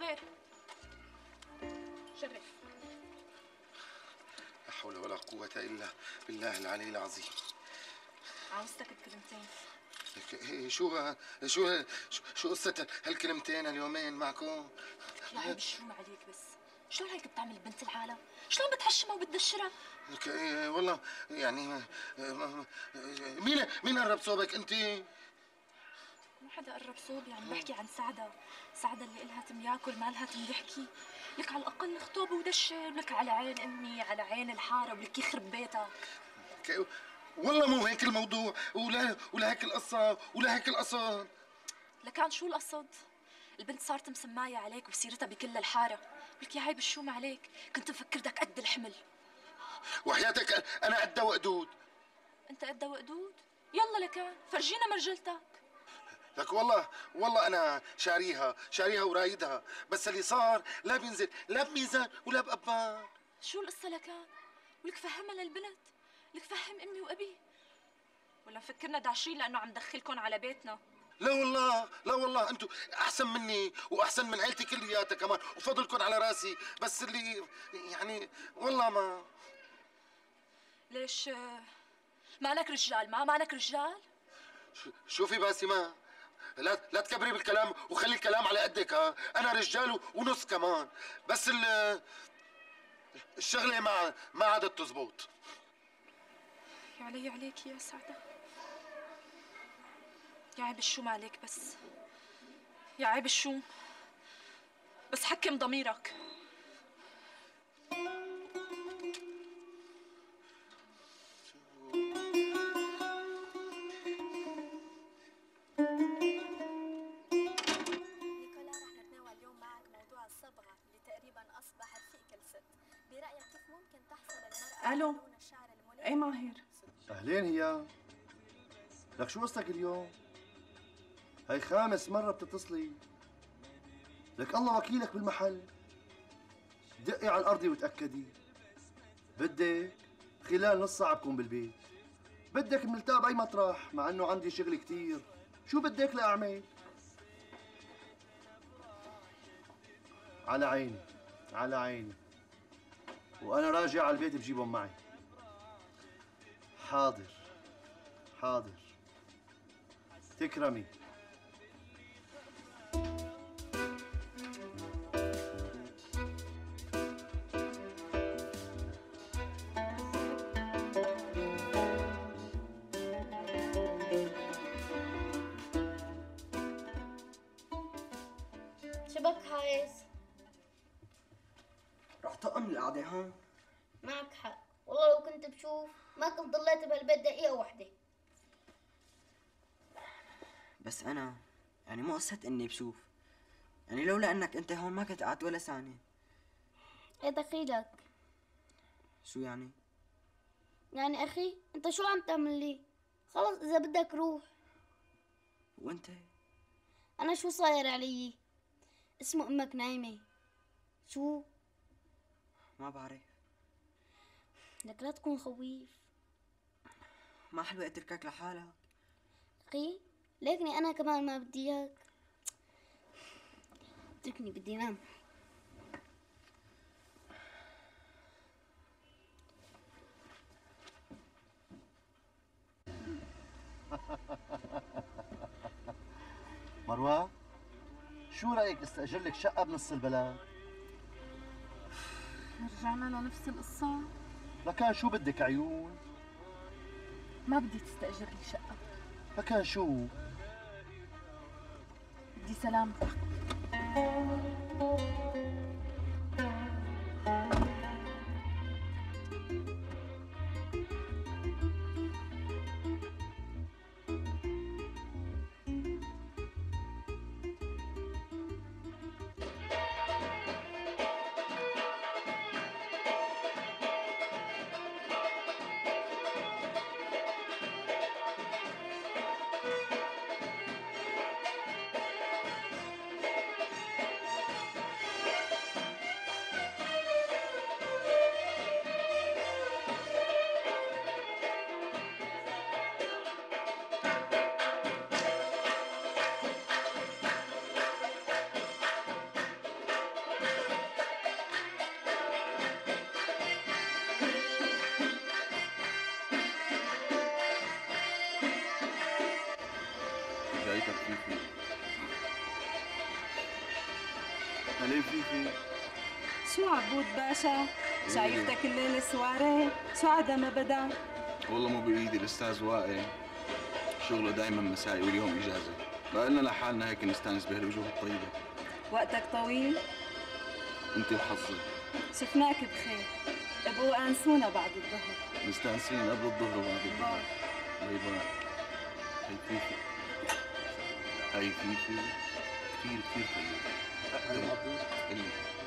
صابر شرف. لا حول ولا قوة إلا بالله العلي العظيم. عاوزتك بكلمتين. شو قصة هالكلمتين اليومين معكم؟ يا عيب الشوم عليك بس، شلون هيك بتعمل بنت العالم؟ شلون بتحشمها وبتدشرها؟ والله يعني مين قرب صوبك انت؟ مو حدا قرب صوبي، عم بحكي عن سعدة اللي إلها تم ياكل ما لها تم يحكي. لك على الأقل خطوب ودشر، لك على عين أمي على عين الحارة، ولك يخرب بيتها. والله مو هيك الموضوع، ولا هيك القصة ولا هيك القصد. لكان شو القصد؟ البنت صارت مسماية عليك وسيرتها بكل الحارة، لك يا عيب الشوم عليك، كنت مفكر بدك قد الحمل. وحياتك أنا قدها وقدود. أنت قدها وقدود؟ يلا لكان فرجينا مرجلتك. لك والله أنا شاريها ورايدها، بس اللي صار لا بينزل لا بميزان ولا بأبان. شو القصة لكان؟ ولك فهمها للبنت، لك فهم أمي وأبي، ولا مفكرنا داشين لأنه عم دخلكن على بيتنا؟ لا والله انتوا احسن مني واحسن من عيلتي كلياتها كمان، وفضلكم على راسي، بس اللي يعني والله ما. ليش مالك رجال؟ مالك رجال؟ شوفي باسمة، لا تكبري بالكلام وخلي الكلام على قدك. ها انا رجال ونص كمان، بس الشغله ما عادت تزبط. يا علي عليك يا سعدة، يا عيب الشوم عليك بس، يا عيب الشوم، بس حكم ضميرك. نيكولا، رح نتناول اليوم معك موضوع الصبغة اللي تقريبا أصبحت في كل ست. برأيك كيف ممكن تحصل المرأة ألو. على لون الشعر الملائم؟ ايه ماهر؟ أهلين هي. لك شو قصتك اليوم؟ هي خامس مرة بتتصلي. لك الله وكيلك بالمحل. دقي على الأرض وتأكدي. بدك خلال نص ساعة بكون بالبيت. بدك بنلتقى بأي مطرح، مع إنه عندي شغل كتير. شو بدك لأعمل؟ على عيني على عيني، وأنا راجع على البيت بجيبهم معي. حاضر تكرمي. شبك حايس؟ رح طقم القعدة هون؟ معك حق، والله لو كنت بشوف ما كنت ضليت بهالبيت دقيقة واحدة. بس أنا يعني مو قصة إني بشوف، يعني لولا إنك أنت هون ما كنت قعدت ولا ثانية. ايه دخيلك؟ شو يعني؟ يعني أخي أنت شو عم تعمل لي؟ خلص إذا بدك روح. وأنت؟ أنا شو صاير علي؟ اسمه أمك نايمة. شو؟ ما بعرف. لك لا تكون خويف. ما حلوة أتركك لحالك. أخي ليكني أنا كمان ما بدي إياك. اتركني بدي نام. مروة، شو رأيك استأجر لك شقة بنص البلد؟ رجعنا لنفس القصة؟ لكان شو بدك عيون؟ ما بدي تستأجر لي شقة. لكان شو؟ بدي سلامتك. وين فيفي؟ شو عبود باشا؟ شايفتك الليلة سواري؟ شو عدا ما بدا؟ والله مو بإيدي الأستاذ وائل، شغله دائما مسائي واليوم إجازة، بقالنا لحالنا هيك نستانس بهالوجوه الطيبة. وقتك طويل؟ أنت وحظك. شفناك بخير، ابقوا أنسونا بعد الظهر. مستانسين قبل الظهر وبعد الظهر. الله يبارك. هي فيفي، هي فيفي كثير كثير طيبة. اللي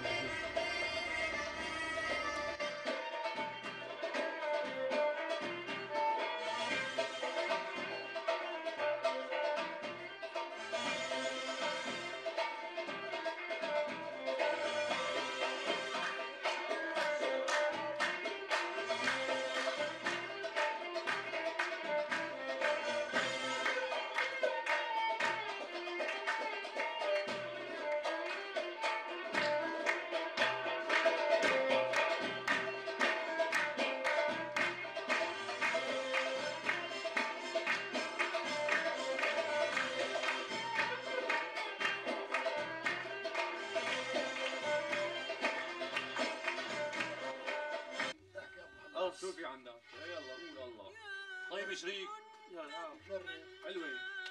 شو في عندك؟ يلا قول الله. طيب شريك. يا نعم. حلوة.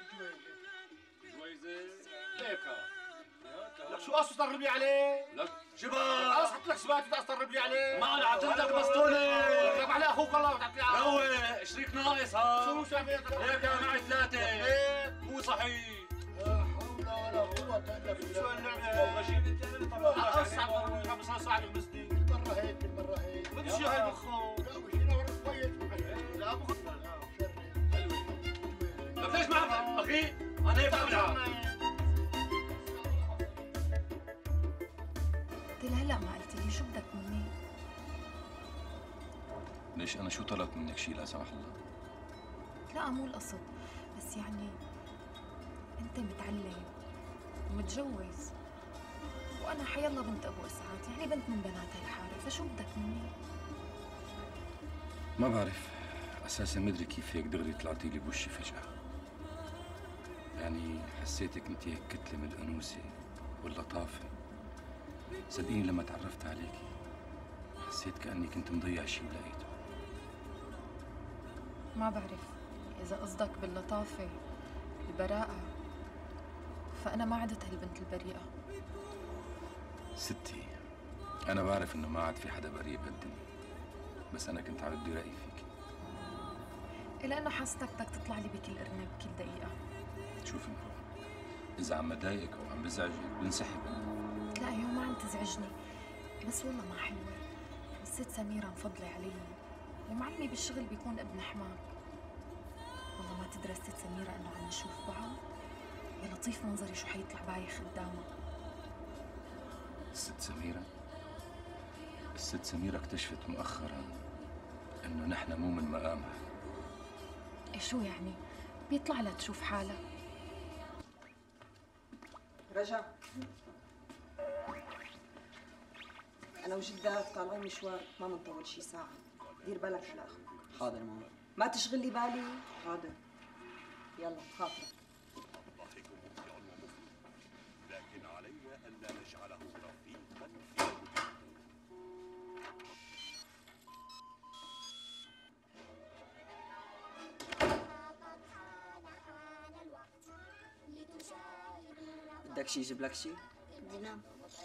جويزة. ليكا. لك شو قصة تقرب لي عليه؟ لك شباب. خلص حط لك سبات بدي تقرب لي عليه. ما انا عطيتك بسطونة. لك على اخوك والله بتعطي عليه. روق شريك ناقص ها. شو شايف ليكا معي ثلاثة. ايه مو صحيح. لا حول ولا قوة الا بالله. شو اللعبة؟ اصعب خمس ساعة المسدي. مرة هيك مرة هيك. بدي شيء هاي بخو. لا وشينا ورا كويس. لا بخو. طيب ليش ما اخي؟ انا هيك بعملها. قلت هلا ما قلت لي شو بدك مني؟ ليش انا شو طلبت منك شيء لا سمح الله؟ لا مو القصد، بس يعني انت متعلم ومتجوز وانا حيالله بنت ابو اسعاد، يعني بنت من بنات هالحاره، فشو بدك مني؟ ما بعرف اساسا مدري كيف هيك دغري طلعتي لي بوشي فجأة. يعني حسيتك انت هيك كتلة من الانوثة واللطافة. صدقيني لما تعرفت عليكي حسيت كأني كنت مضيع شيء ولقيته. ما بعرف اذا قصدك باللطافه البراءه، فانا ما عدت هالبنت البريئه. ستي انا بعرف انه ما عاد في حدا بريء بهالدنيا، بس انا كنت عم بدي رأيي فيك. إلا انه حاستك بدك تطلع لي بكل ارنب بكل دقيقه. شوفي مرو، اذا عم بضايقك او عم بزعجك بنسحب. لا يوم ما عم تزعجني، بس والله ما حلوه. الست سميره مفضله علي ومعلمي بالشغل بيكون ابن حماك. والله ما تدري الست سميره انه عم نشوف بعض، يا لطيف منظري شو حيطلع بايخ قدامها. الست سميرة؟ الست سميرة اكتشفت مؤخرا انه نحن مو من مقامها. إيه شو يعني؟ بيطلع لها تشوف حالها. رجع انا وجدك طالعين مشوار ما منطول شي ساعة، دير بالك على اخوك. حاضر ماما. ما تشغل لي بالي. حاضر. يلا خاطرك. لكن علي ألا نجعله رفيقا في بدك شي يجيب لك شي؟ بدي نام.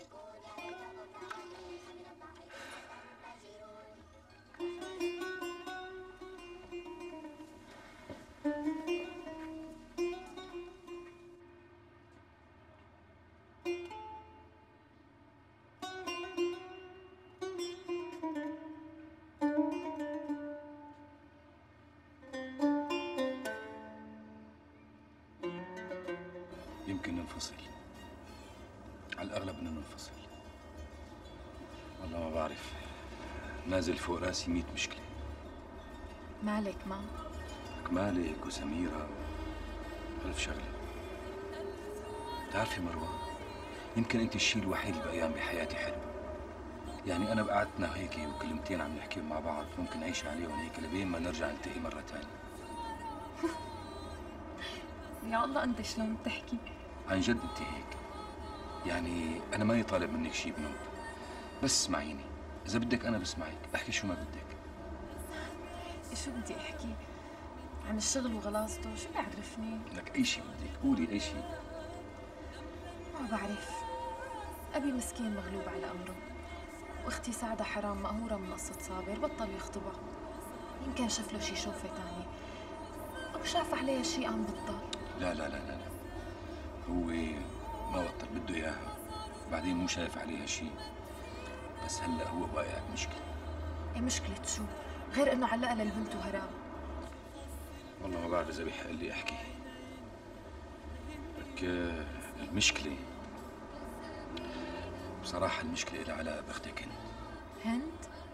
يمكن ننفصل، على الأغلب إنه ننفصل. والله ما بعرف، نازل فوق راسي 100 مشكلة. مالك ما؟ لك مالك وسميرة ألف شغلة. بتعرفي مروة، يمكن أنت الشيء الوحيد اللي بقيان بحياتي حلو. يعني أنا بقعدتنا هيك وكلمتين عم نحكيهم مع بعض ممكن أعيش عليهم هيك لبين ما نرجع نلتقي مرة تانية. يا الله أنت شلون بتحكي؟ عن جد أنت هيك. يعني انا ماني طالب منك شيء بنوب، بس اسمعيني. اذا بدك انا بسمعك، احكي شو ما بدك. شو بدي احكي؟ عن الشغل وغلاظته، شو بيعرفني؟ لك اي شيء بدك قولي، اي شيء. ما بعرف. ابي مسكين مغلوب على امره، واختي سعدة حرام مقهورة من قصة صابر، بطل يخطبها. يمكن شاف له شي شوفة تانية، او شاف عليها شي قام بطل. لا لا لا لا لا، هو ما بطل بده اياها، بعدين مو شايف عليها شيء، بس هلا هو واقع بمشكلة. ايه مشكلة شو؟ غير انه علقها للبنت وهرب. والله ما بعرف اذا بيحق لي احكي لك. المشكلة بصراحة، المشكلة لها علاقة باختك هند. هند؟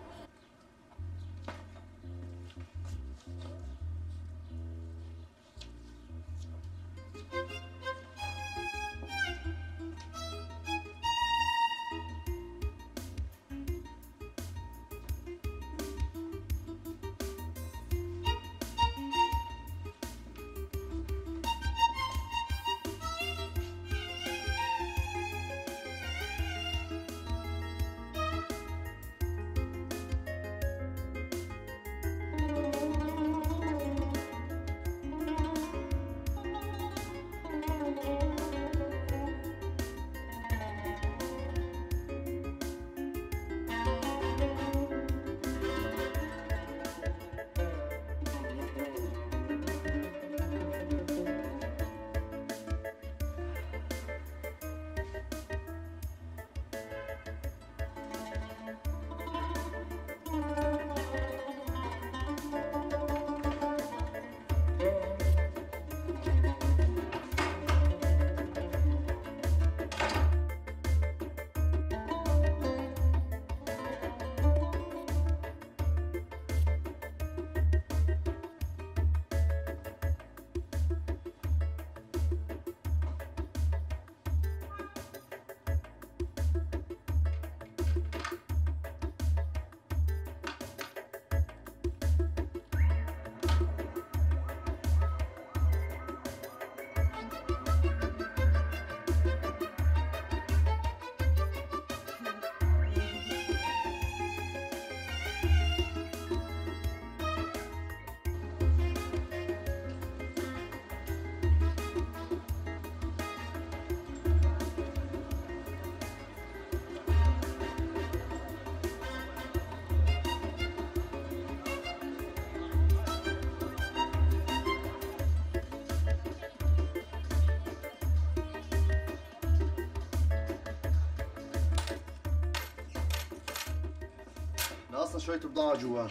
ناقصنا شوية بضاعة جوا.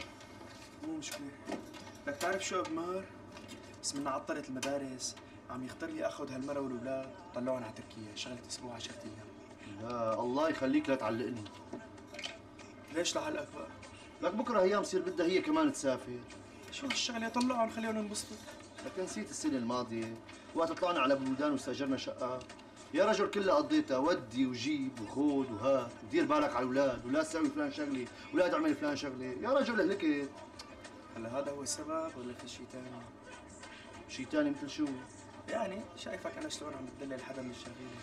مو مشكلة. بدك تعرف شو ابو مهر؟ بس من عطلت المدارس عم يختار لي اخذ هالمرة والولاد طلعهم على تركيا، شغلة اسبوع 10 ايام. لا الله يخليك لا تعلقني. ليش لهالقد بقى؟ لك بكره ايام بصير بدها هي كمان تسافر. شو هالشغلة؟ طلعهم خليهم ينبسطوا. لك نسيت السنة الماضية وقت طلعنا على بلودان واستاجرنا شقة؟ يا رجل كلها قضيتها ودي وجيب وخذ وهات، ودير بالك على الاولاد، ولا تسوي فلان شغله، ولا تعمل فلان شغله، يا رجل هلكت. هلا هذا هو السبب ولا في شيء ثاني؟ شيء ثاني مثل شو؟ يعني شايفك انا شلون عم بتدلل حدا من الشغيله.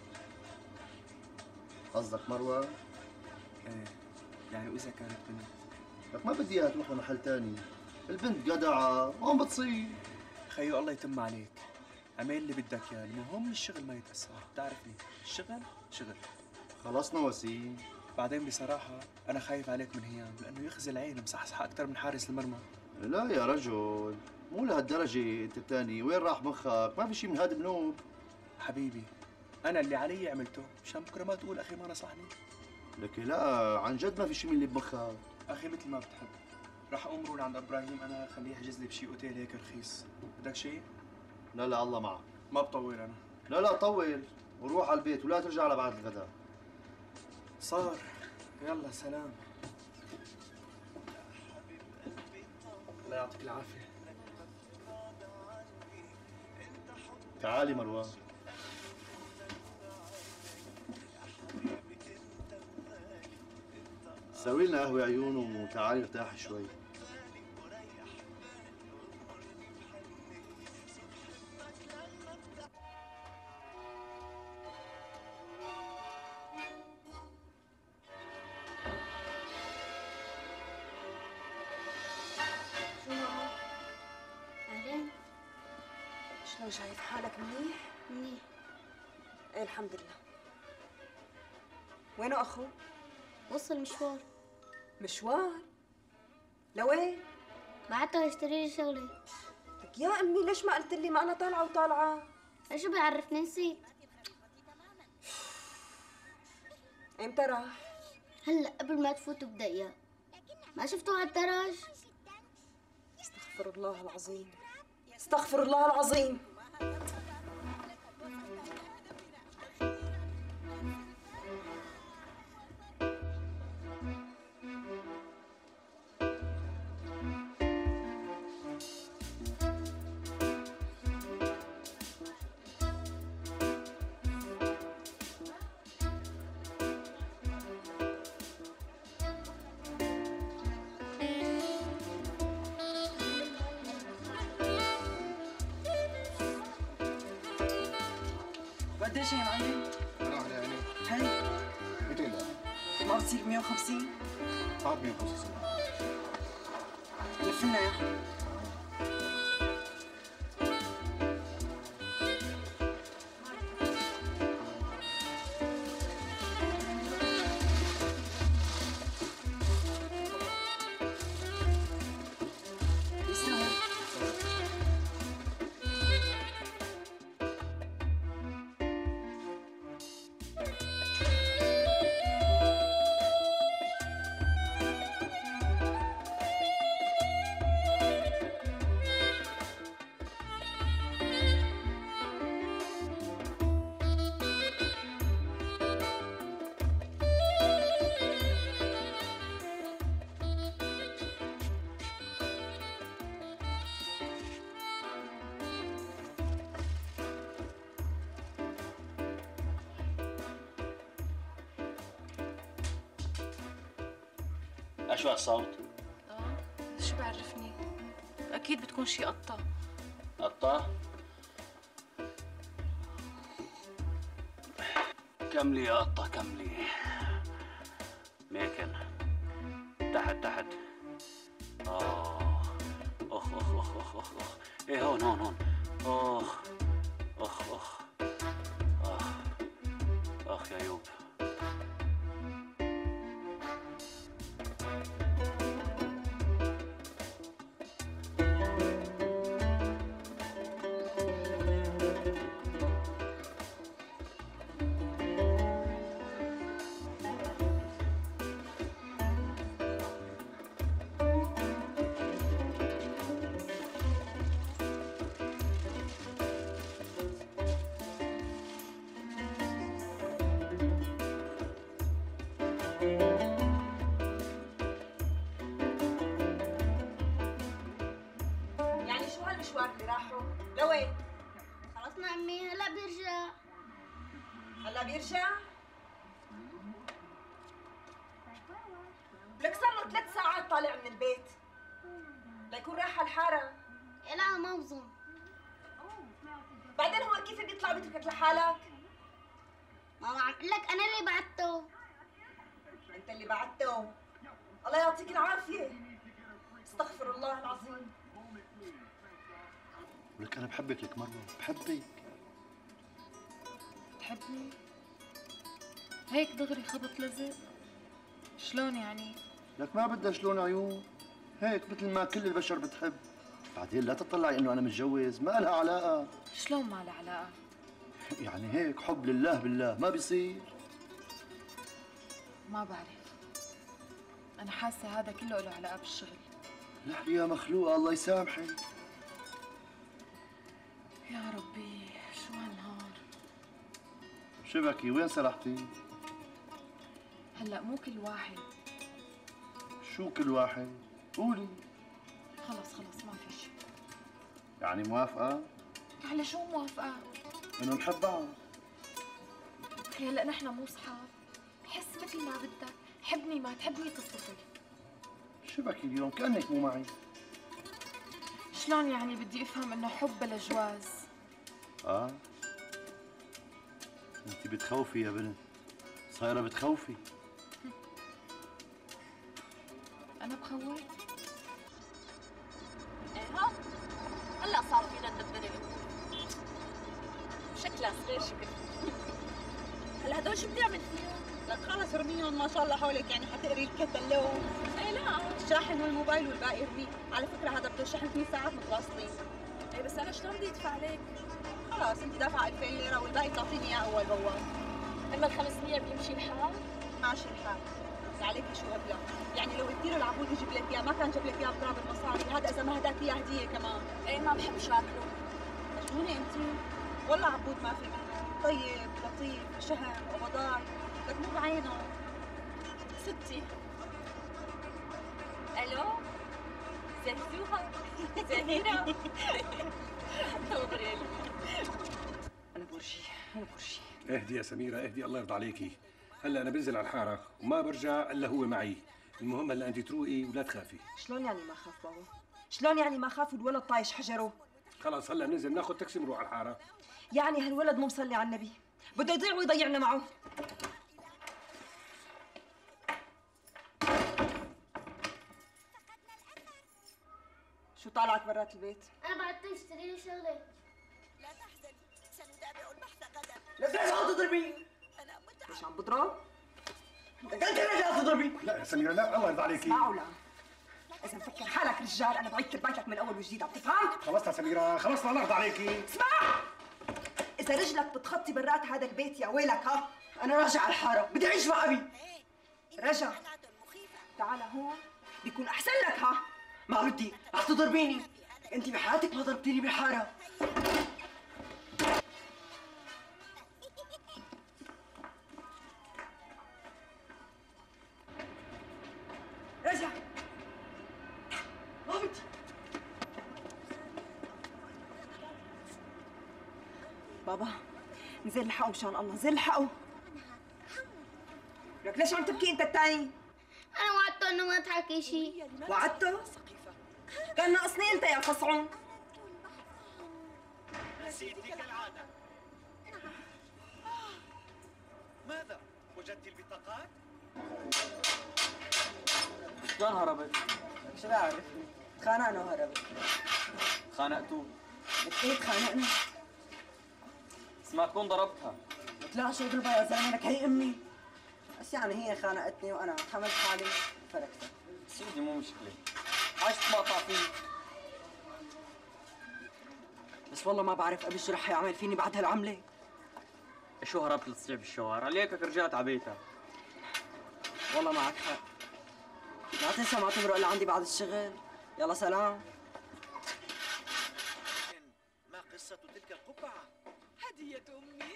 قصدك مروه؟ ايه، يعني واذا كانت بنت؟ لك ما بدي اياها تروح لمحل ثاني، البنت جدعة وعم بتصير. خيو الله يتم عليك، اعمل اللي بدك اياه، المهم الشغل ما يتأثر، بتعرفني، الشغل شغل. خلصنا وسيم. بعدين بصراحة أنا خايف عليك من هيام لأنه يخزي العين مصحصح أكثر من حارس المرمى. لا يا رجل، مو لهالدرجة أنت الثاني، وين راح مخك؟ ما في شيء من هذا بنوب. حبيبي، أنا اللي علي عملته، مشان بكرة ما تقول أخي ما نصحني. لك لا، عن جد ما في شيء من اللي بمخك. أخي مثل ما بتحب، راح أقوم روح عند إبراهيم أنا خليه يحجز لي بشي أوتيل هيك رخيص، بدك شيء؟ لا لا الله معك. ما بطول أنا. لا لا طول، وروح على البيت ولا ترجع لبعد الغداء. صار، يلا سلام. الله يعطيك العافية. تعالي مروان. سوي لنا قهوة عيون وتعالي ارتاحي شوي. شلون شايف حالك؟ منيح؟ منيح. ايه الحمد لله. وينه اخو؟ وصل مشوار. مشوار؟ لوين؟ بعته يشتري لي شغله. لك يا امي ليش ما قلت لي؟ ما انا طالعه وطالعه. شو بيعرفني؟ نسيت. امتى راح؟ هلا قبل ما تفوتوا بدقيقة. ما شفتوه على الدرج؟ استغفر الله العظيم، استغفر الله العظيم. قديش يا معلم؟ راح يعني هي 200 دولار. ما بتصير 150؟ هات 150. لف لنا اياها. شو هالصوت؟ شو بعرفني؟ اكيد بتكون شي قطة. قطة؟ كملي يا قطة كملي. ميكن تحت. اخ ايه هون. اخ يا ايوب. يعني شو هالمشوار اللي راحوا؟ لوين؟ خلصنا عمي، هلا بيرجع. هلا بيرجع؟ لك صار له 3 ساعات طالع من البيت. ليكون راح على الحارة. لا ما بظن. بعدين هو كيف بيطلع بيتركك لحالك؟ ماما عم اقول لك انا اللي بعته. انت اللي بعته. الله يعطيك العافية. استغفر الله العظيم. ولك انا بحبك لك مروه، بحبك. تحبني؟ هيك دغري خبط لزق؟ شلون يعني؟ لك ما بدها شلون عيون، هيك مثل ما كل البشر بتحب. بعدين لا تطلعي انه انا متجوز، ما لها علاقه. شلون ما لها علاقة؟ يعني هيك حب لله بالله ما بيصير. ما بعرف. أنا حاسة هذا كله له علاقة بالشغل. لا يا مخلوقه الله يسامحك. يا ربي شو هالنهار. شبكي وين سرحتي؟ هلا مو كل واحد. شو كل واحد؟ قولي. خلص ما في شيء. يعني موافقة؟ على شو موافقة؟ انه نحب بعض. اخي هلا نحن مو صحاب. حس مثل ما بدك، حبني ما تحبني تصفي. شبكي اليوم كأنك مو معي. شلون يعني بدي افهم انه حب بلا جواز؟ انت بتخوفي يا بنت، صايرة بتخوفي. انا بخوف؟ ايه هلا صار فينا ندبر الامور. خير شكرا. هلا هدول شو بدي اعمل فيهم؟ لك خلص ارميهم ما شاء الله حولك، يعني حتقري الكتل لو. ايه لا الشاحن والموبايل والباقي ارميه، على فكره هذا بده شحن 3 ساعات متواصلين. ايه بس انا شلون بدي ادفع عليك؟ خلاص انت دافعه 2000 ليره والباقي تعطيني اياه اول باول. اما ال 500 بيمشي الحال؟ ماشي الحال. بس عليكي شو هبله، يعني لو قلتي له العبود يجيب لك اياه ما كان جاب لك اياه بتراب المصاري، هذا اذا ما هداك اياه هديه كمان. ايه ما بحب شاكله. مجنونه انت؟ والله عبود ما في منه، طيب لطيف شهم وبضاي، لك مو بعينه. ستي الو زهزوها زهيرة تفضلي يا انا برجي انا برجي. اهدي يا سميرة اهدي، الله يرضى عليكي. هلا انا بنزل على الحارة وما برجع الا هو معي. المهم هلا انت تروقي ولا تخافي. شلون يعني ما خاف بابا؟ شلون يعني ما خاف والولد طايش حجره؟ خلاص هلا ننزل ناخذ تاكسي نروح على الحارة. يعني هالولد مو مصلي على النبي، بده يضيع ويضيعنا معه. شو طالعك برات البيت؟ انا بعت اشتري لي شغله. لا تحزني، سنتابع البحث غدا. ليش عم تضربي؟ ليش عم بضرب؟ انت ليش عم تضربي؟ لا يا سميرة لا، الله يرضى عليكي. اسمعوا لا، إذا مفكر حالك رجال أنا بعيد تربيتك من أول وجديد، عم تفهم؟ خلصت يا سميرة خلصت، الله يرضى عليكي. اسمع، إذا رجلك بتخطي برات هذا البيت يا ويلك ها، أنا راجع على الحارة، بدي أعيش مع أبي. رجع تعال هون بيكون أحسن لك ها. ما بدي، رح تضربيني، أنت بحياتك ما ضربتيني بالحارة. رجع ما بدي. بابا نزل الحقه مشان الله، نزل الحقه. لك ليش عم تبكي انت الثاني؟ انا وعدته انه ما تحكي شيء. وعدته؟ كان ناقصني انت يا فصعون. نسيتي كالعادة. ماذا؟ وجدت البطاقات؟ شلون هربت؟ شو بعرفني؟ تخانقنا وهربت. خانقتوا؟ ايه تخانقنا؟ بس ما تكون ضربتها. لا شو اضربها يا زلمه، لك هي امي. بس يعني هي خانقتني وانا حملت حالي فركتها. سيدي مو مشكلة، عشت مقطع فيه. بس والله ما بعرف ابي شو رح يعمل فيني بعد هالعملة. شو هربت لتصيح بالشوارع؟ ليكك رجعت على بيتك. والله معك حق. لا تنسى ما تمرق الا عندي بعد الشغل. يلا سلام. ما قصة تلك القبعة؟ هدية أمي.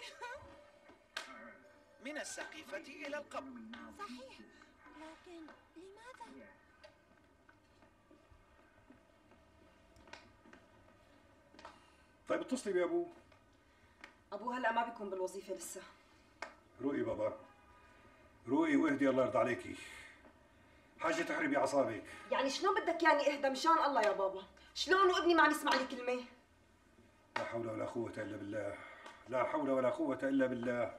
من السقيفة إلى القبر. صحيح، لكن لماذا؟ طيب اتصلي بأبوه. ابوه هلا ما بيكون بالوظيفة لسه. روقي بابا روقي واهدي، الله يرضى عليكي. حاجة تحربي أعصابك. يعني شلون بدك يعني اهدى مشان الله يا بابا؟ شلون وابني ما عم يسمع لي كلمة؟ لا حول ولا قوة إلا بالله، لا حول ولا قوة إلا بالله.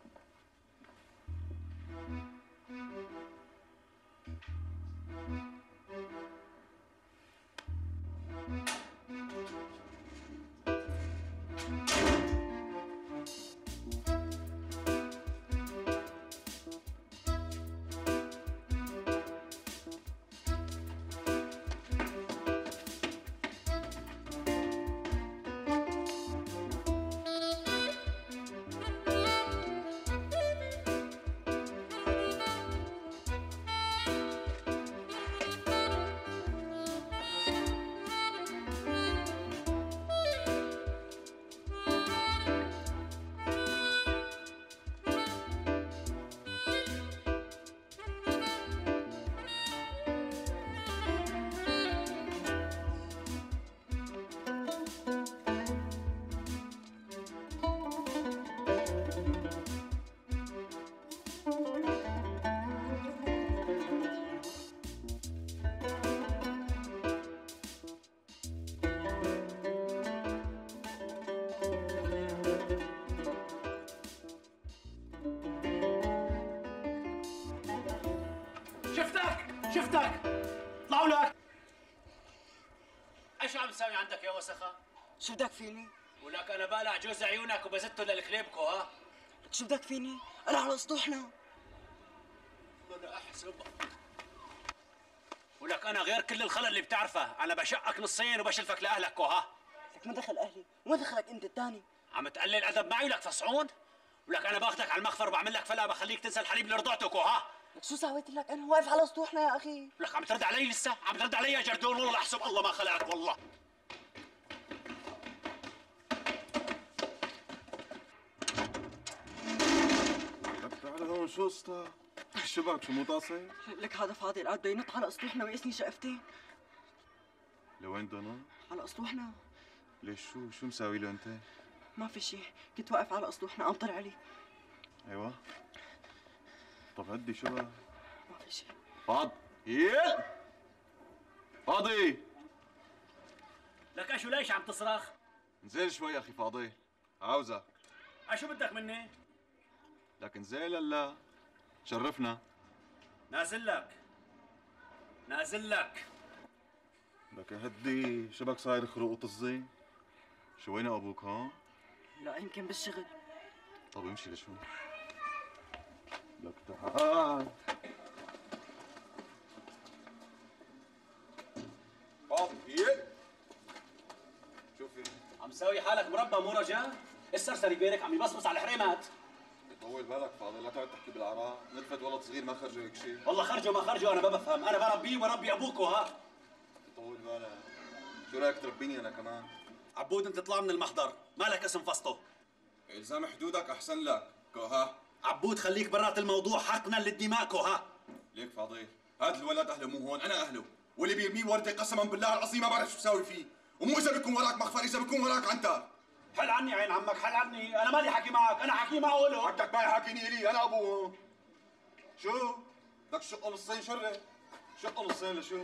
شفتك اطلعوا لك. ايش عم تساوي عندك يا وسخه؟ شو بدك فيني؟ ولك انا بالع جوز عيونك وبزته للكليبكو ها. لك شو بدك فيني؟ انا على اسطوحنا. انا احسب. ولك انا غير كل الخلل اللي بتعرفه، انا بشقك نصين وبشلفك لاهلك ها. لك ما دخل اهلي، وما دخلك انت الثاني؟ عم تقلل ادب معي ولك فصعون؟ ولك انا باخذك على المخفر وبعمل لك فلا بخليك تنسى الحليب اللي رضعتك ها. لك شو سويت لك؟ انا واقف على اسطوحنا يا اخي. لك عم ترد علي لسه؟ عم ترد علي يا جردون؟ والله احسب الله ما خلقك والله. لك تعال هون شو قصتك؟ شبك شو مو طاسه؟ لك هذا فاضي القعد بده ينط على اسطوحنا ويقسني شقفتين. لوين بده ينط؟ على اسطوحنا. ليش شو مساوي له انت؟ ما في شيء، كنت واقف على اسطوحنا قام طلع لي. ايوه. طب هدي شو بقى؟ ما في شيء. فاضي لك اشو ليش عم تصرخ؟ انزل شوي يا اخي فاضي، عاوزك. اشو بدك مني؟ لك انزل هلا شرفنا. نازل لك نازل لك. لك هدي شبك صاير خروق وطزي؟ شو وين ابوك ها؟ لا يمكن بالشغل. طب امشي لشو؟ لك تعال. فاضي شوفي عم تسوي حالك مربى مو رجاء؟ السرسري بيرك عم يبصبص على الحريمات. طول بالك فاضي، لا تقعد تحكي بالعراء، نلفت ولد صغير ما خرجوا هيك شيء. والله خرجوا ما خرجوا انا ما بفهم، انا بربيه وبربي ابوكو ها. طول بالك، شو رايك تربيني انا كمان؟ عبود انت طلع من المحضر، مالك اسم فسطه. الزام حدودك احسن لك، كوها. عبود خليك برات الموضوع، حقنا للدماء كوها. ليك فاضي، هذا الولد اهله مو هون، انا اهله، واللي بيرميه ورده قسما بالله العظيم ما بعرف شو بساوي فيه، ومو اذا بيكون وراك مخفر، اذا بيكون وراك عنتر. حل عني عين عمك، حل عني، انا مالي حكي معك، انا حكي معه له. حقك ما يحكيني لي، انا ابوه. شو؟ بدك شقه نصين شره؟ شقه نصين لشو؟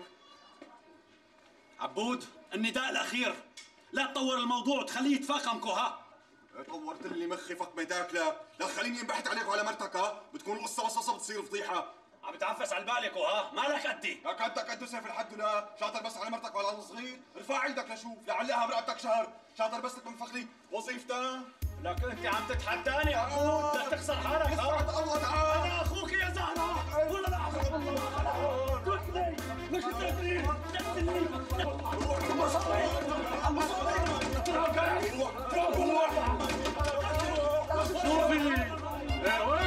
عبود النداء الاخير، لا تطور الموضوع وتخليه يتفاقم كوها. طورت لي مخي فك ما تاكله، لا تخليني انبحت عليك وعلى مرتك ها، بتكون القصه وصصه بتصير فضيحه. عم بتعفس على بالك وها، مالك قدي؟ لك قدك قد سيف الحد ولا شاطر بس على مرتك وعلى الصغير، ارفع ايدك لشوف، لعلقها برقبتك شهر، شاطر بس تنفخ لي وظيفتها. لك انت عم تتحداني عبود، بدك تخسر حالك ها؟ يسعد الله تعال. انا اخوك يا زهره، والله لا احسب الله. تركني، مش تركني، نزلني. شوفي، ايوه.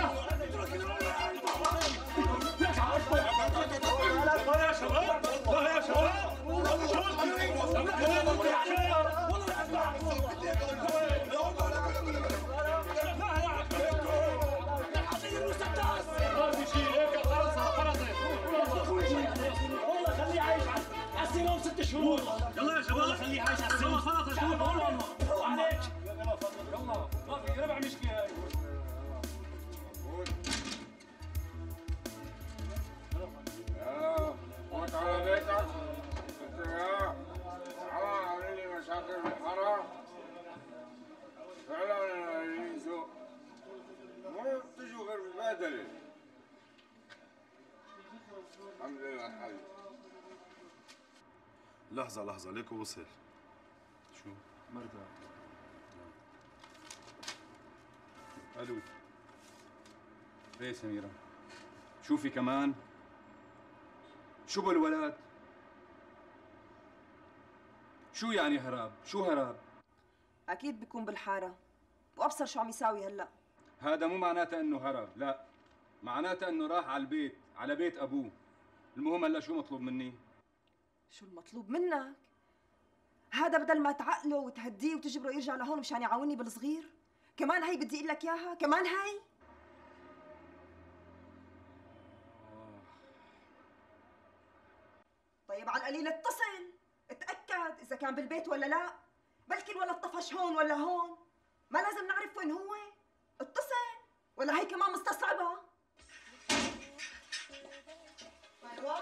لا يا شباب، لا يا شباب. والله خليه عايش على السنة و6 شهور. يلا يا شباب، والله خليه عايش على السنة و3 شهور. والله عليك. يلا فضل، يلا ما في ربع مشكلة هاي. فوت على بيتك انت يا عامل لي مشاكل بالحرام. فعلا انا ذوق، مو بتجوا غير ببادله. الحمد لله الحي. لحظة ليكو وصل. شو؟ مرتاح. الو. ايه سميرة؟ شوفي كمان. شو بالولد؟ شو يعني هرب؟ شو هرب؟ اكيد بيكون بالحاره، وابصر شو عم يساوي هلا. هذا مو معناته انه هرب، لا، معناته انه راح على البيت، على بيت ابوه. المهم هلا شو مطلوب مني؟ شو المطلوب منك؟ هذا بدل ما تعقله وتهديه وتجبره يرجع لهون مشان يعاوني بالصغير، كمان هي بدي اقول لك اياها، كمان هي. طيب على القليل اتصل، اتأكد إذا كان بالبيت ولا لا، بلكي الولد طفش هون ولا هون، ما لازم نعرف وين هو؟ اتصل، ولا هي كمان مستصعبة؟ ايوه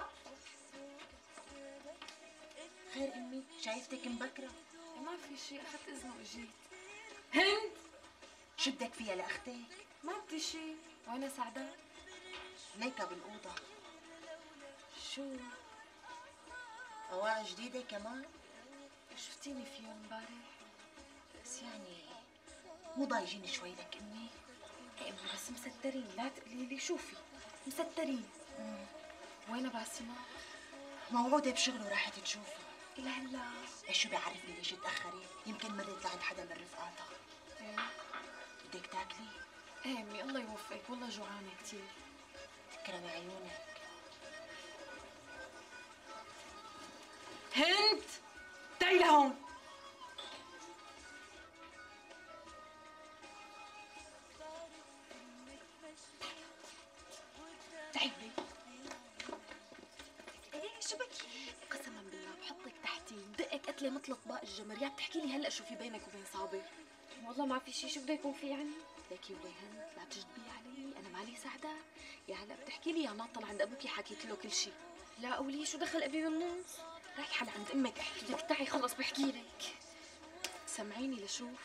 خير امي، شايفتك مبكره. ما في شيء، اخذت اذنه واجيت. هند شو بدك فيها لاختك؟ ما بدي شيء. وين سعداء؟ ليكا بالاوضه. شو؟ أواعي جديدة كمان؟ شفتيني فيهم امبارح؟ بس يعني مو ضايجين شوي لك امي؟ يا امي بس مسترين، لا تقولي لي شوفي مسترين. وين باسمة؟ موعودة بشغل وراحت تشوفه. إلى هلا. ايش شو بيعرفني ليش تأخري؟ يمكن مريت لعند حدا من رفقاتها. ايه بدك تاكلي؟ ايه امي الله يوفقك، والله جوعانة كثير. تكرمي عيونك. هند تعي لهون. تعي ايه شو بكي؟ قسما بالله بحطك تحتي بدقك قتله مثل اطباق الجمر. يا بتحكي لي هلا شو في بينك وبين صابر؟ والله ما في شيء، شو بده يكون في يعني؟ ليكي ولي هند لا تجدبي علي، انا مالي سعدة. يا هلا بتحكي لي يا ناطل عند ابوكي حكيت له كل شيء. لا قولي شو دخل ابي بالنص؟ رايحه لعند امك احكي لك، تعي خلص بحكي لك. سمعيني لشوف.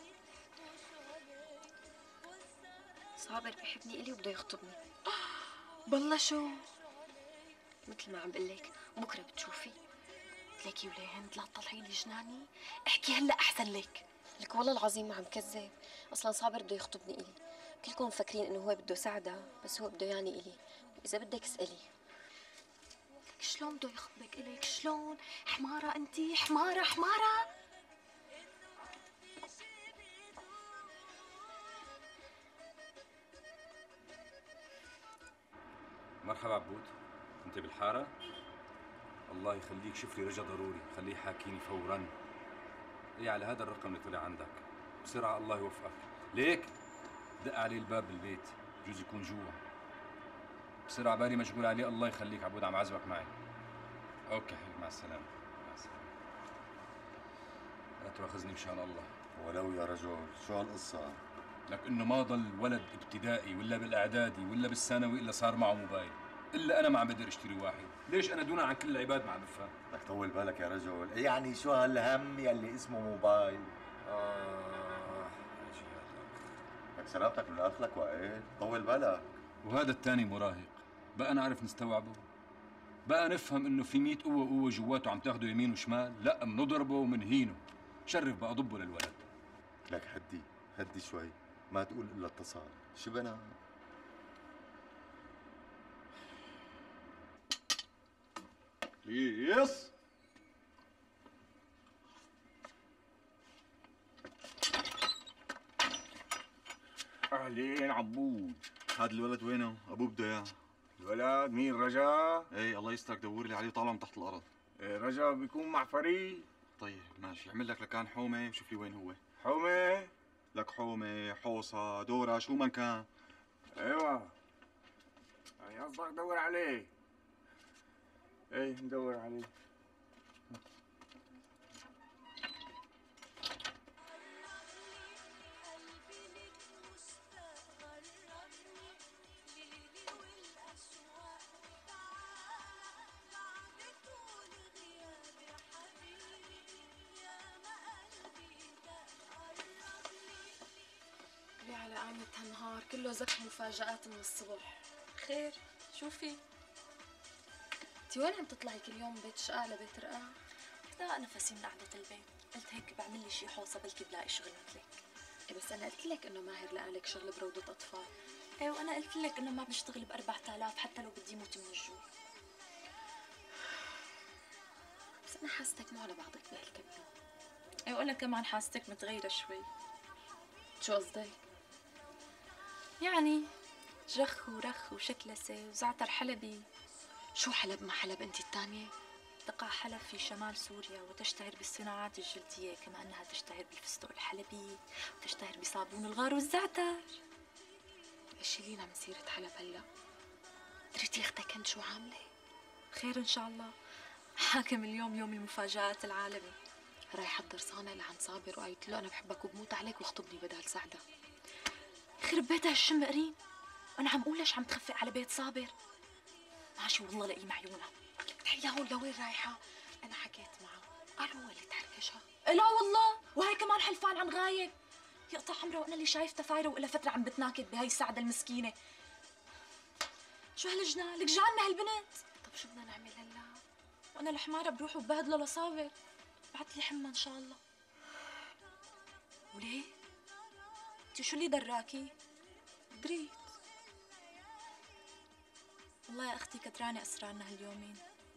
صابر بحبني الي وبده يخطبني. بالله شو؟ مثل ما عم بقول لك بكره بتشوفي. قلت لك يا ولي هند لا تطلعي لي جناني، احكي هلا احسن لك. لك والله العظيم ما عم كذب، اصلا صابر بده يخطبني الي. كلكم مفكرين انه هو بده سعدة، بس هو بده يعني الي. واذا بدك اسالي. لك شلون بده يخطبك اليك؟ شلون؟ حماره انتي، حماره حماره. مرحبا عبود، انت بالحاره؟ الله يخليك شوف لي رجا ضروري، خليه يحاكيني فورا. ايه على هذا الرقم اللي طلع عندك بسرعه، الله يوفقك. ليك دق عليه الباب بالبيت، بجوز يكون جوا. بسرعه بالي مشغول عليه. الله يخليك عبود، عم عزمك معي. اوكي حبيبي، مع السلامه. مع السلامه. لا تواخذني مشان الله. ولو يا رجل شو هالقصه؟ لك انه ما ضل ولد ابتدائي ولا بالاعدادي ولا بالثانوي الا صار معه موبايل. الا انا ما عم بقدر اشتري واحد. ليش انا دونا عن كل العباد؟ ما عم بفهم. بدك طول بالك يا رجل، يعني شو هالهم يلي اسمه موبايل؟ ايش هذا؟ لك سلامتك من اخلك وقال طول بالك. وهذا الثاني مراهق، بقى نعرف نستوعبه؟ بقى نفهم انه في 100 قوة جواته عم تاخده يمين وشمال؟ لا، بنضربه ومنهينه. شرف بقى ضبه للولد. لك هدي شوي، ما تقول الا اتصال، شبنا؟ بليز. اهلين عبود. هذا الولد وينه؟ ابوه بده اياه. الولد مين؟ رجا؟ ايه الله يسترك، دور لي عليه طالع من تحت الارض. إيه رجا بيكون مع فريق. طيب ماشي، اعمل لك لكان حومه وشوف لي وين هو. حومه؟ لك حومه، حوصه، دوره، شو من كان. ايوه يعني قصدك دور عليه. ايه ندور عليه. على قامة هالنهار كله زك مفاجآت من الصبح. خير شو في؟ انتي وين عم تطلعي كل يوم من بيت شقاع لبيت رقاع؟ لا نفسي من قعدة البيت، قلت هيك بعمل لي شي حوصة بلكي بلاقي شغل مثلك. ايه بس انا قلت لك انه ماهر لقى لك شغل بروضة اطفال. ايه وانا قلت لك انه ما بشتغل ب 4000 حتى لو بدي موت من الجوع. بس انا حاستك مو على بعضك بهالكم يوم. ايه وانا كمان حاستك متغيرة شوي. شو قصدك؟ يعني جخ ورخ وشكلسة وزعتر حلبي. شو حلب ما حلب انت الثانية؟ تقع حلب في شمال سوريا وتشتهر بالصناعات الجلدية، كما أنها تشتهر بالفستق الحلبي وتشتهر بصابون الغار والزعتر. شيلينا من سيرة حلب هلا. دريتي اختك كنت شو عاملة؟ خير إن شاء الله. حاكم اليوم يوم المفاجآت العالمي. رايحة درسانة لعند صابر وقالت له أنا بحبك وبموت عليك واخطبني بدال سعدة. يخرب بيتها الشم قرين، أنا عم أقول ليش عم تخفق على بيت صابر. ماشي والله لاقيه معيونها. تعي لهون لوين رايحة؟ أنا حكيت معه، قال هو اللي تحركشها. لا والله، وهي كمان حلفان عن غايب. يقطع عمره وأنا اللي شايفة فايرة وإلها فترة عم بتناكد بهاي السعدة المسكينة. شو هالجنان؟ لك جعلنا هالبنت. طب شو بدنا نعمل هلا؟ وأنا الحمارة بروح وببهدله لصابر. بعت لي حمى إن شاء الله. وليه؟ انت شو اللي دراكي؟ دريت. والله يا اختي كتراني اسرارنا هاليومين.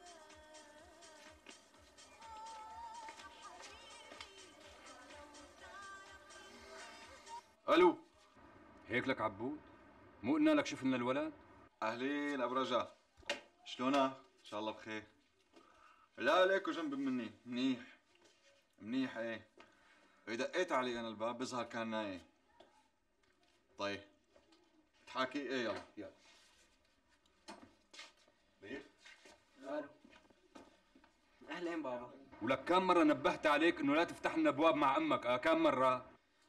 الو، هيك لك عبود؟ مو قلنا لك شوف لنا الولد؟ اهلين ابو رجاء، شلونك؟ ان شاء الله بخير. لا ليكوا جنب مني، منيح منيح. ايه دقيت علي انا الباب بظهر كان نايم. طيب تحاكي ايه؟ يلا يلا. الو، اهلين بابا. ولك كم مرة نبهت عليك انه لا تفتح لنا ابواب مع امك؟ كم مرة؟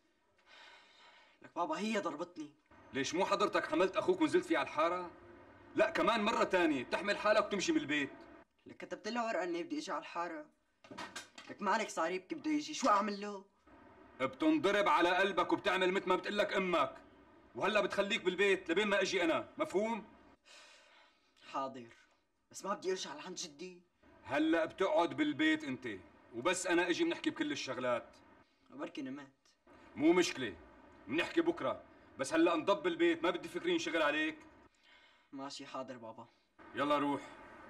لك بابا هي ضربتني. ليش مو حضرتك حملت اخوك ونزلت فيه على الحارة؟ لا كمان مرة تانية بتحمل حالك وتمشي من البيت. لك كتبت له ورقة اني بدي اجي على الحارة. لك مالك صار يبكي بده يجي، شو اعمل له؟ بتنضرب على قلبك وبتعمل مثل ما بتقلك امك، وهلا بتخليك بالبيت لبين ما اجي انا، مفهوم؟ حاضر، بس ما بدي ارجع لعند جدي. هلا بتقعد بالبيت انت، وبس انا اجي بنحكي بكل الشغلات. بركي نمت. مو مشكلة، بنحكي بكره، بس هلا انضب بالبيت، ما بدي فكري ينشغل عليك. ماشي حاضر بابا. يلا روح.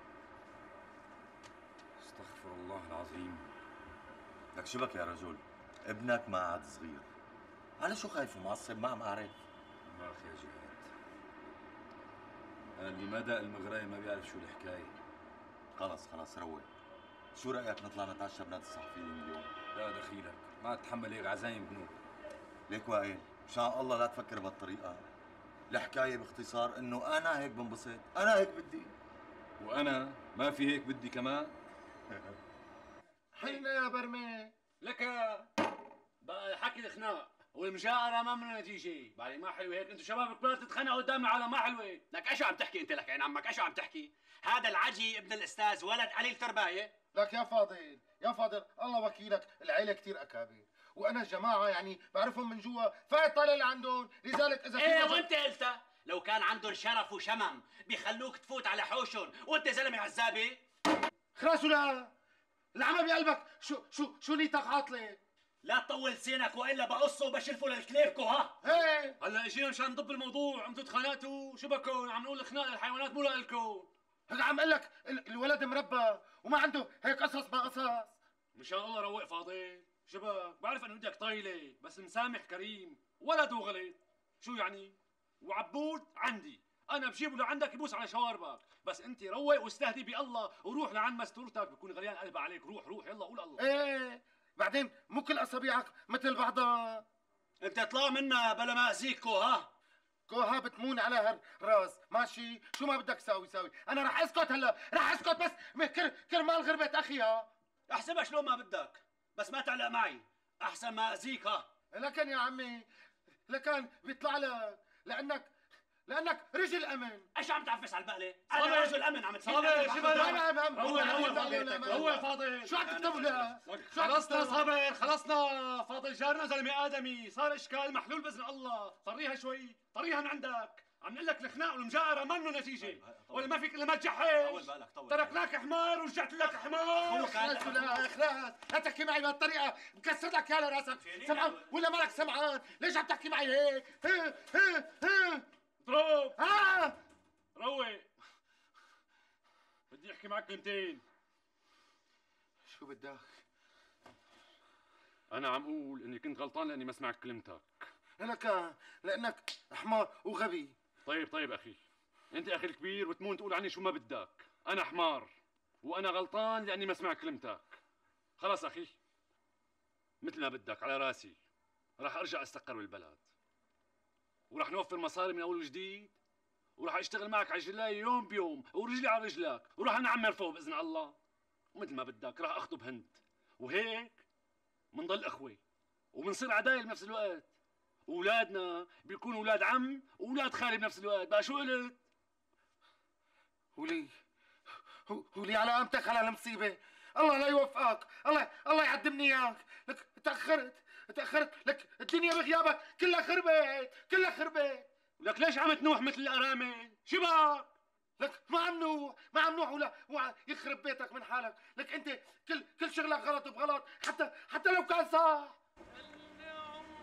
استغفر الله العظيم. لك شو بك يا رجل؟ ابنك ما عاد صغير، على شو خايف ومعصب؟ ما عارف. باخ يا جهاد، انا اللي ما داق المغراية ما بيعرف شو الحكاية. خلص روق. شو رأيك نطلع نتعشى بنادي الصحفيين اليوم؟ لا دخيلك، ما اتحمل هيك عزايم بنوك. ليك وائل، مشان الله لا تفكر بهالطريقة. الحكاية باختصار انه انا هيك بنبسط، انا هيك بدي. وانا ما في هيك بدي كمان. حينا يا برمي. لك بقى حكي الخناق والمجاءرة ما منها نتيجة، بعد ما حلوة هيك، انتوا شباب كبار تتخانقوا قدامي على ما حلوة. لك ايش عم تحكي انت؟ لك عين عمك ايش عم تحكي؟ هذا العجي ابن الاستاذ ولد قليل ترباية. لك يا فاضل الله وكيلك، العيلة كثير اكابر، وانا الجماعة يعني بعرفهم من جوا، فايت طالع لعندهم، لذلك اذا ايه وانت قلتها، لو كان عندهم شرف وشمم بيخلوك تفوت على حوشهم، وانت زلمة عزابي. خلاص ولا العمى بقلبك، شو نيتك عاطلة؟ لا تطول لسانك والا بقصه وبشلفه للكليركو. ها ايه هلا اجينا مشان نضب الموضوع، انتوا تخانقتوا، شو بكون؟ عم نقول الخناق للحيوانات مو لكم. هيك عم اقول لك الولد مربى وما عنده هيك قصص ما قصص. مشان الله روق فاضل، شبك بعرف انه بدك طايله، بس مسامح كريم، ولد وغلط، شو يعني؟ وعبود عندي، انا بجيبه لعندك يبوس على شواربك، بس انت روق واستهدي بالله وروح لعند مستورتك، بكون غليان قلبها عليك، روح يلا قول الله. ايه بعدين مو كل اصابيعك مثل بعضها. انت اطلع منا بلا ما اذيك كوها بتمون على هالراس، ماشي؟ شو ما بدك ساوي انا رح اسكت هلا، رح اسكت بس كرمال غربة اخيها. احسبها شلون ما بدك، بس ما تعلق معي، احسن ما اذيك. لكن يا عمي، لكن بيطلع لك لانك رجل امن. ايش عم تعفس على البقله؟ انا رجل امن عم تسيب. صابر شو بدك؟ روق فاضل، شو عم تكتب لها؟ خلصنا صابر، خلصنا فاضل، جارنا زلمه ادمي، صار اشكال محلول باذن الله، طريها شوي، طريها من عندك، عم نقول لك الخناق والمجاهره ما منه نتيجه، ولا ما فيك الا ما تجحش. تركناك حمار ورجعت لك حمار. خلاص لا تحكي معي بهالطريقه، مكسر لك يا راسك، سمعان ولا مالك سمعان؟ ليش عم تحكي معي هيك؟ اضرب روق، بدي احكي معك كلمتين. شو بدك؟ انا عم اقول اني كنت غلطان لاني ما سمعت كلمتك. لانك حمار وغبي. طيب اخي، انت اخي الكبير وتمون تقول عني شو ما بدك. انا حمار وانا غلطان لاني ما سمعت كلمتك. خلاص اخي، مثل ما بدك على راسي، راح ارجع استقر بالبلد، وراح نوفر مصاري من اول وجديد، وراح اشتغل معك على جلاي يوم بيوم ورجلي على رجلك، وراح نعمر فوق باذن الله، ومثل ما بدك راح اخطب هند، وهيك منضل اخوه وبنصير عدايل بنفس الوقت، واولادنا بيكونوا اولاد عم واولاد خالي بنفس الوقت. بقى شو قلت؟ ولي على قامتك على المصيبه، الله لا يوفقك، الله يعدمني اياك. لك تاخرت لك الدنيا بغيابك كلها خربت. لك ليش عم تنوح مثل الارامل؟ شبك؟ لك ما عم نوح ولا يخرب بيتك من حالك. لك انت كل شغلك غلط بغلط، حتى لو كان صح.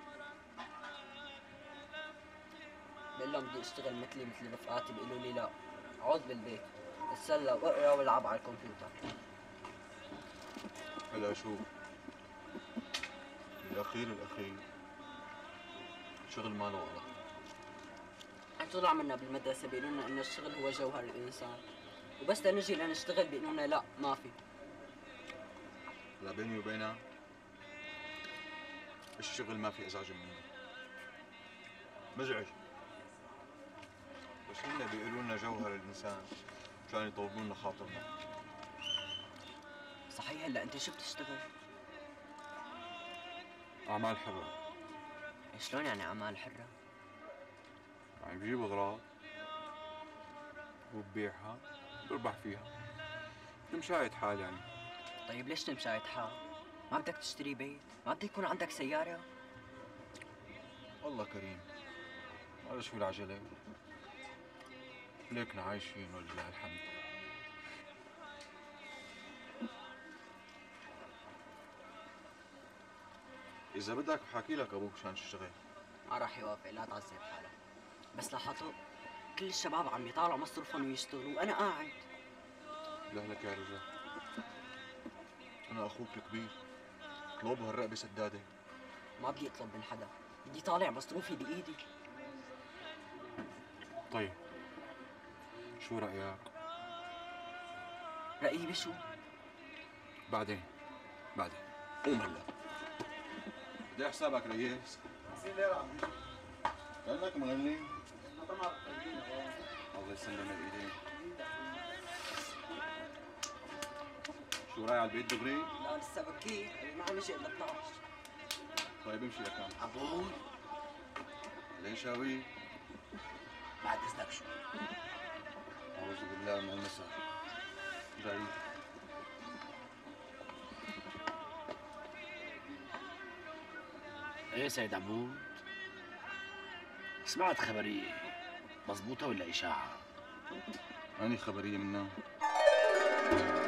بقول لهم بدي اشتغل مثل رفقاتي، بيقولوا لي لا، اقعد بالبيت اتسلى واقرا والعب على الكمبيوتر. هلا شوف، الاخير شغل ما له غلط. طلع منا بالمدرسه بيقولوا لنا انه الشغل هو جوهر الانسان، وبس نجي لنشتغل بيقولوا لنا لا ما في. لا بيني وبينك الشغل ما في ازعج منه، مزعج، بس هن بيقولوا لنا جوهر الانسان مشان يطولوا لنا خاطرنا. صحيح. هلا انت شو بتشتغل؟ اعمال حرة. شلون يعني اعمال حرة؟ يعني بجيب اغراض وببيعها بربح فيها، مشاهد حال يعني. طيب ليش مشاهد حال؟ ما بدك تشتري بيت؟ ما بدك يكون عندك سيارة؟ والله كريم، هذا شو العجلة؟ ليكنا عايشين ولله الحمد. إذا بدك بحكي لك أبوك مشان تشتغل. ما راح يوافق، لا تعذب حالك. بس لاحظت كل الشباب عم يطالعوا مصروفهم ويشتغلوا وأنا قاعد. لهلك يا رجال، أنا أخوك الكبير، اطلب هالرقبة سدادة. ما بدي أطلب من حدا، بدي طالع مصروفي بإيدي. طيب شو رأيك؟ رأيي بشو؟ بعدين قوم هلا. بدي حسابك ريس. 50 ليرة عم بيجي. كأنك مغني. احنا طمع بالتمرين. الله يسلم الايدين. شو رايح على البيت دغري؟ لا لسه بكير، ما عم يجي الا 12. طيب امشي لكان. عبود لين شاوي؟ بعد اذنك شو؟ أعوذ بالله من المساء. جاي. ايه سيد عبود، سمعت خبرية مضبوطة ولا إشاعة؟ أني خبرية منها؟